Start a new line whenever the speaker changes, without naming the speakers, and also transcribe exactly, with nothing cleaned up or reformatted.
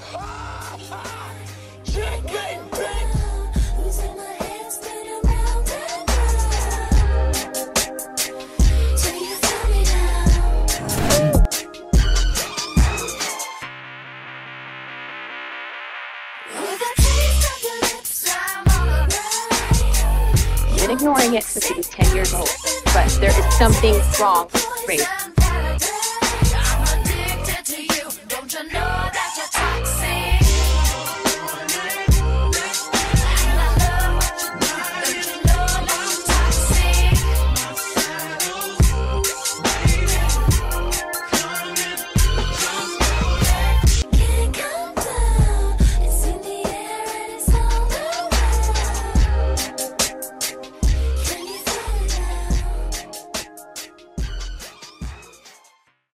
Chicken bake.
Been ignoring it since he was ten years old, but there is something wrong with Grace.